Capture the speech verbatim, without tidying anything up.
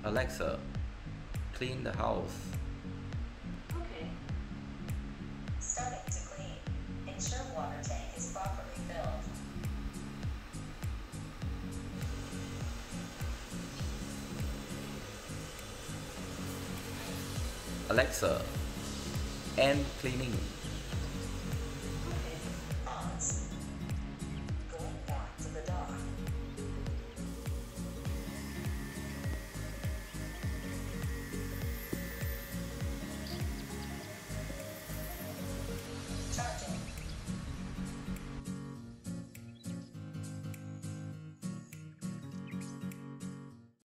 Alexa, clean the house. Okay. Starting to clean. Ensure water tank is properly filled. Alexa, end cleaning.